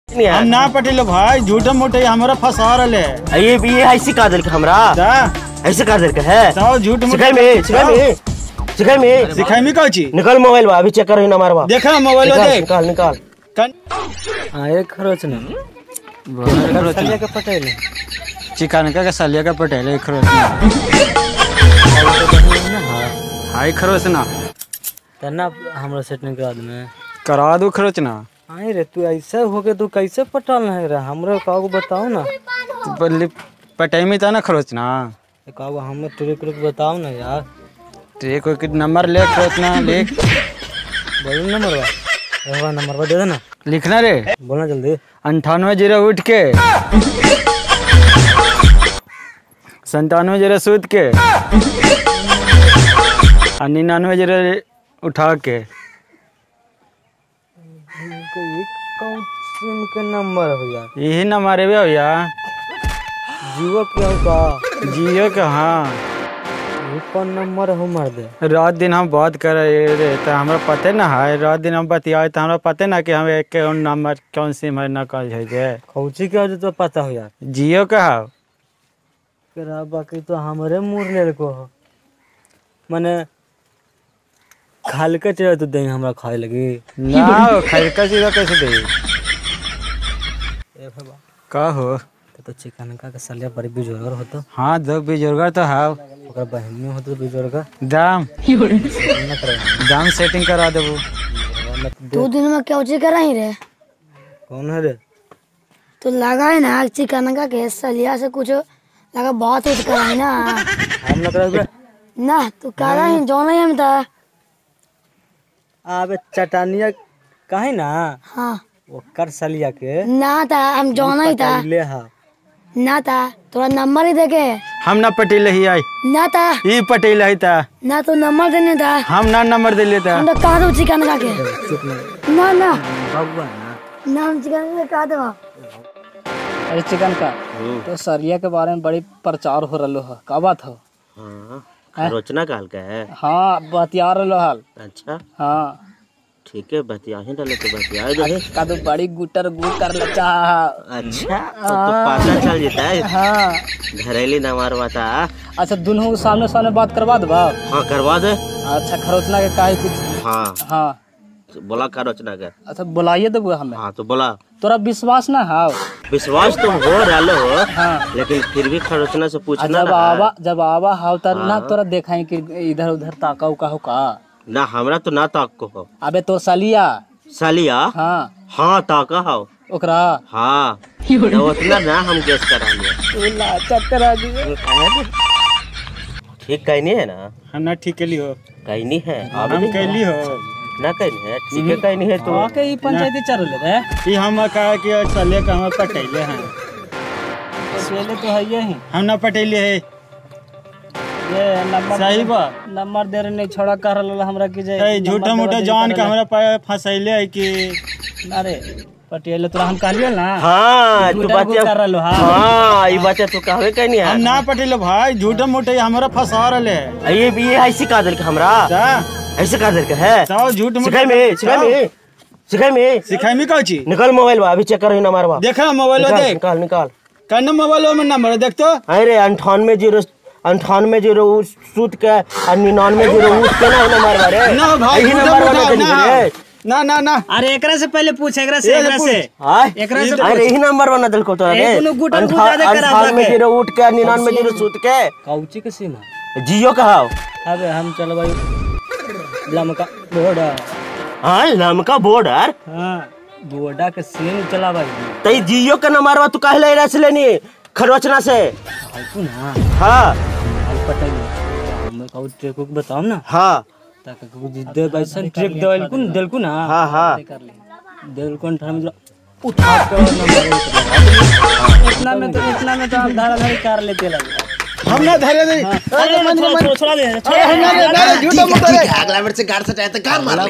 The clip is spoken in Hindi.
हम ना पटेलो भाई, झूठे मोटे हमारा फंसा रहे। ये ऐसी काजल का हमरा ऐसे काजल का है तो झूठ सिखाई में कौची निकल मोबाइल बा अभी चेक करो ना मारवा देखा मोबाइल देख निकाल आए खरोच न सलिया के पटेल चिकन का सलिया का पटेल खरोच हाय खरोच ना तना हमरा सेटिंग करा दो खरोच ना। आई रे तू ऐसा हो के तू कैसे पटल है रे हमरा कागो बताओ ना पटेमी था ना खरोच ना कागो हमें ट्रिक बताओ ना यार। ट्रिक को नंबर ले खरोच ना लिख बोलो नंबर दे देना लिखना रे बोलना जल्दी 98 उठ के 97 सूत के 99 उठा के कौन के नंबर हो यार यही नंबर है भैया जियो क्या का जियो का। हाँ कौन नंबर हो मर दे रात दिन हम बात कर रहे तो हमारा पता ना है रात दिन हम बतियाए तो हमारा पता ना कि हम एक नंबर कौन सिम है ना कौन है कौची क्या तो पता हो यार जियो का है फिर बाकी तो हमारे मुर ले को हो मने खालका चढ़ा तो दे हमरा खाए लगी ना खालका चीज कैसे दे का हो तो चिकन का सलिया बड़ी बुजुर्ग हो तो। हाँ दो बुजुर्ग तो है ओकर बहन में हो तो बुजुर्ग दाम सेटिंग करा देबो 2 दिन में क्या चीज कराई रे कौन है रे तो लगा है ना चिकन का के सलिया से कुछ लगा बहुत कुछ कराई ना हम ना कराबे ना तू करा है जो नहीं हम था आबे चटानिया काहे ना हाँ ओकर सलिया के ना था हम जो नहीं था ले हां ना था थोड़ा नंबर ही देके हम ना पटेल ही आई ना था ई पटेल ही था ना तो नंबर देने था हम ना नंबर दे लेता हम तो कहा दो चिकन का के चुप नहीं ना ना बाबू ना हम चिकन का कहा दो अरे चिकन का तो सलिया के बारे में बड़ी प्रचार हो रहा है का बात हो। हां रचना काल का है हाँ बतिया रहा हाल अच्छा हाँ ठीक है बतिया ही डाले तो बतिया अरे का तो बड़ी गुटर गु कर लचा अच्छा तो पता चल जाता है हाँ घरेली ना मारवाता। अच्छा दोनों सामने सामने बात करवा दे हाँ करवा दे। अच्छा खरोचना के काहे कुछ हाँ हाँ बोला का रचना का अच्छा बुलाइए देबो हमें। हाँ तो बोला तोरा विश्वास ना है विश्वास तो हो रहा हो हाँ लेकिन फिर भी खरोचना से पूछना जब आवा हाउ तर ना तोरा देखाई कि इधर उधर ताका उका हो का ना हमरा तो ना ताक को हो। अबे तो सलिया हाँ हाँ ताका हो ओकरा हाँ उतना ना हम गेस करा लिया चक्कर ठीक कहीं नहीं है ना हम ना ठीक कैली हो कहीं नहीं है हम कैली हो ना कहीं है ठीक है कहीं नहीं है तो के ई पंचायती चल रे ई हम कहा कि सलिया का हम पटेले हैं पहले तो है यही हम ना पटेले है ये नंबर सही बात नंबर दे रहे नहीं छोड़ा कर रहा हमरा की जे झूठा मोटा जान का हमरा फसैले है कि अरे पटेल तोरा हम कहलियो ना। हाँ तू बात कर रहा हाँ ये बात तू कहवे कहीं नहीं है हम ना पटेले भाई झूठा मोटे हमारा फंसा रहे। ये ऐसी काजल का हमरा ऐसे काजल का है तो झूठ सिखाई में कौची निकल मोबाइल बा अभी चेक करो ना मारवा देखा मोबाइल देख निकाल कहना मोबाइल में नंबर देख तो अरे 98 सूत के 99 उठ के ना मारवा रे ना भाई नंबर ना ना ना अरे एकरा से पहले पूछ एकरा से अरे यही नंबर बना दिल को तो अरे 98 उठ के 99 सूत के कौची के सीम जियो का अबे हम चल भाई लमका बॉर्डर हाँ लमका बॉर्डर हाँ बॉर्डर के सीम चला भाई तई जियो का नंबर तू काहे ले रस लेनी खरोचना से ना हाँ पता नहीं हम कौ ट्रिक बताओ ना हाँ ताकि कुछ दे वैसा ट्रिक देलकु ना हाँ हाँ देलकु उठा के नंबर इतना में तो हम धाराधारी कर लेते लगे हम ना धरे नहीं छोड़ा दे झूठा मोटा अगला मिनट से गाड़ से चाहे तो कार मार